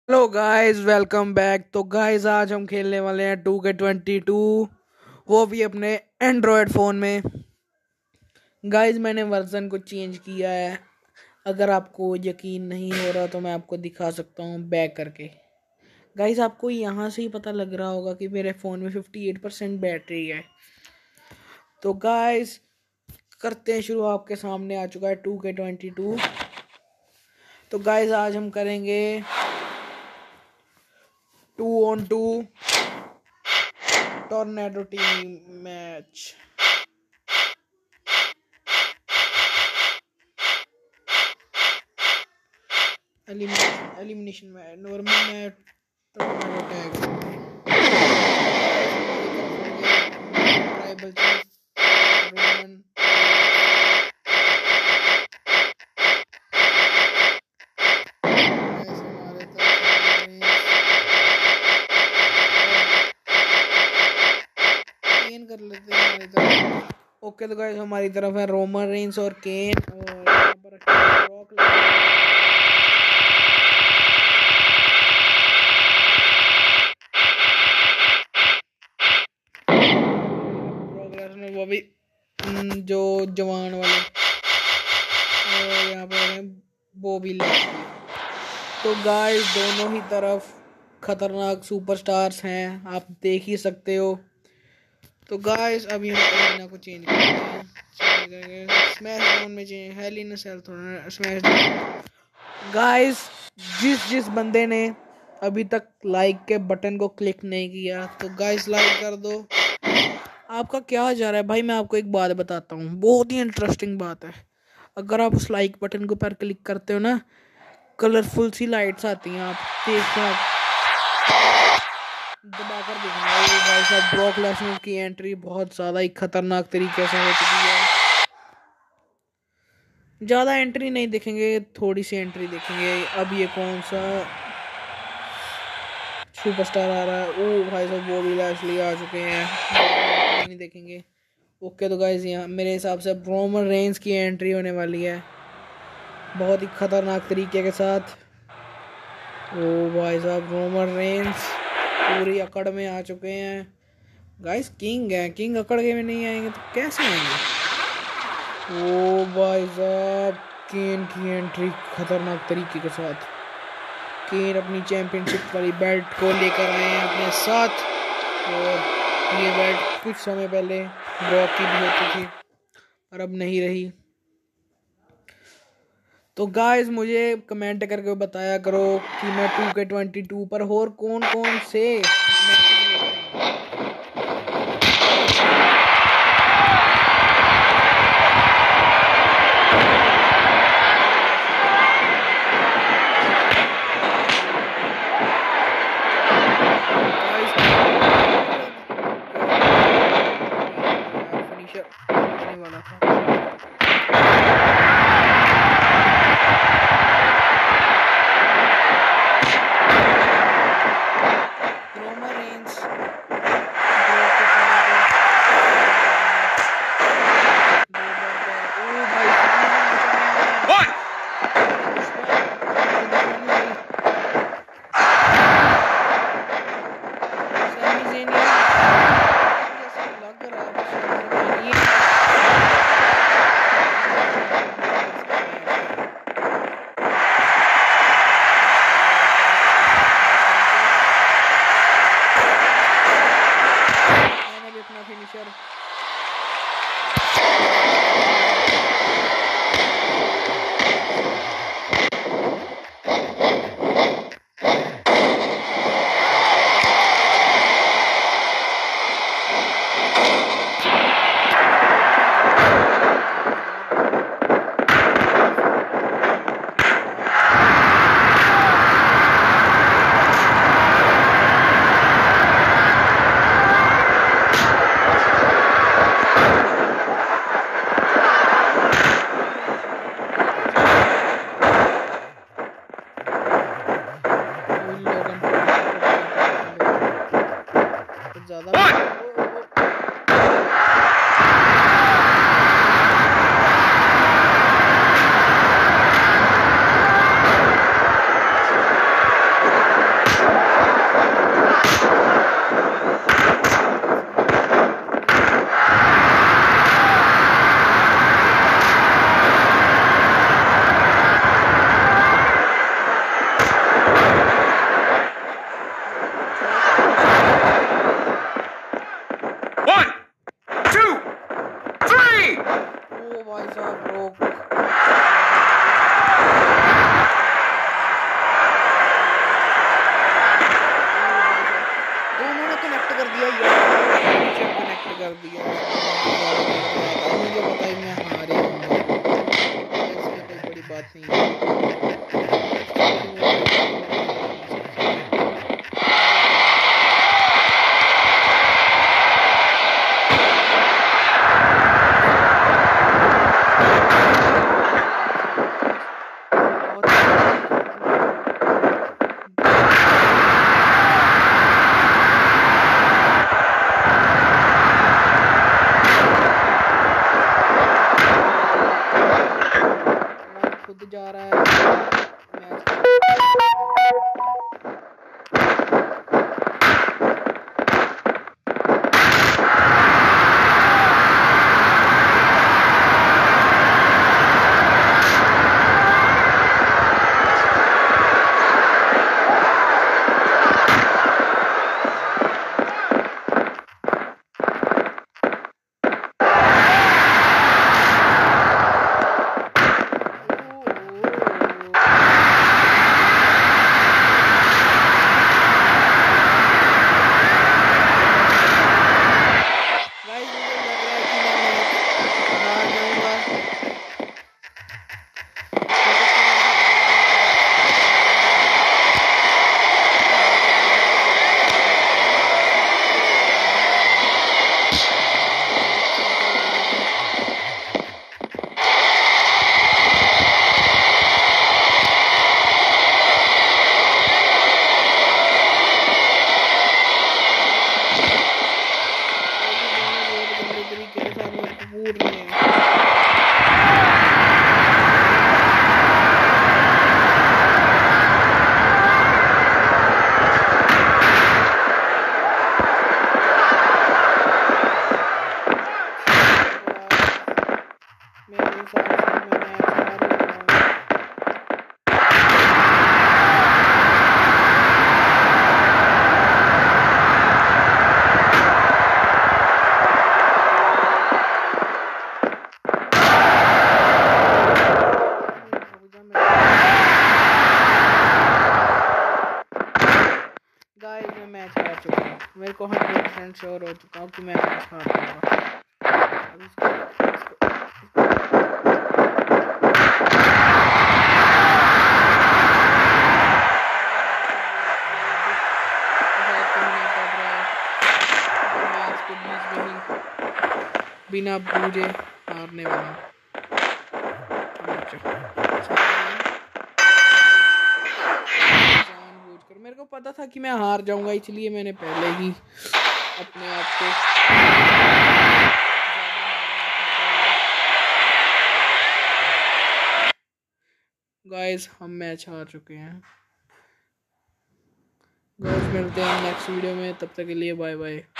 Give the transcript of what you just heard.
Hello guys, welcome back. तो guys आज हम खेलने वाले हैं 2K22, वो भी अपने एंड्रॉयड फ़ोन में। गाइस मैंने वर्जन को चेंज किया है। अगर आपको यकीन नहीं हो रहा तो मैं आपको दिखा सकता हूँ बैक करके। गाइस आपको यहाँ से ही पता लग रहा होगा कि मेरे फ़ोन में 58% बैटरी है। तो गाइस करते हैं शुरू। आपके सामने आ चुका है 2K22। तो गाइस आज हम करेंगे 2 on 2 tornado team match. Elimination में नॉर्मल में tornado tag tribal chief Roman. हमारे केन कर लेते हैं हमारी तरफ। ओके तो गाइस हमारी तरफ है रोमन रेंस और केन, और यहाँ पर ब्रॉक लेसनर, वो भी जो जवान वाले, और यहाँ पर है बॉबी लैशली। तो गाइस दोनों ही तरफ खतरनाक सुपरस्टार्स हैं, आप देख ही सकते हो। तो गाइस अभी हम एरिना को चेंज करते हैं, स्मैश डाउन में चेंज, हेल इन सेल थोड़ा स्मैश डाउन। गाइस जिस जिस बंदे ने अभी तक लाइक के बटन को क्लिक नहीं किया तो गाइस लाइक कर दो। आपका क्या जा रहा है भाई, मैं आपको एक बात बताता हूँ, बहुत ही इंटरेस्टिंग बात है। अगर आप उस लाइक बटन को पर क्लिक करते हो ना, कलरफुल सी लाइट्स आती हैं, आप देखते हैं, दबाकर देखना। ये भाई साहब ब्रॉक लेसनर की एंट्री बहुत ज़्यादा ही खतरनाक तरीके से हो चुकी है। ज़्यादा एंट्री नहीं देखेंगे, थोड़ी सी एंट्री देखेंगे। अब ये कौन सा सुपरस्टार आ रहा है? ओ भाई साहब बॉबी लैशली आ चुके हैं, नहीं देखेंगे। ओके तो गाइस यहाँ मेरे हिसाब से रोमन रेंस की एंट्री होने वाली है बहुत ही खतरनाक तरीके के साथ। ओ भाई साहब रोमन रेंस पूरी अकड़ में आ चुके हैं। गाइस किंग है, किंग अकड़ के में नहीं आएंगे तो कैसे आएंगे? ओ भाई साहब केन की एंट्री खतरनाक तरीके के साथ। केन अपनी चैंपियनशिप वाली बेल्ट को लेकर आए हैं अपने साथ, और ये बेल्ट कुछ समय पहले ब्रॉक की भी होती थी और अब नहीं रही। तो गाइस मुझे कमेंट करके बताया करो कि मैं 2K22 पर और कौन कौन से फिनिशर वाला था। फिनिशर दिया यार, कनेक्ट कर दिया। मुझे पता ही मैं हार ही जाऊंगा, इसमें कोई बड़ी बात नहीं है। खुद जा रहा है गाइस। मैं मैच हार चुका हूँ, मेरे को 100% श्योर हो चुका हूँ कि मैं मैच हार जाऊंगा। बिना बूझे हारने वाला मेरे को पता था कि मैं हार जाऊंगा, इसलिए मैंने पहले ही अपने आप को गाइस हम मैच हार चुके हैं। गाइस मिलते हैं नेक्स्ट वीडियो में, तब तक के लिए बाय बाय।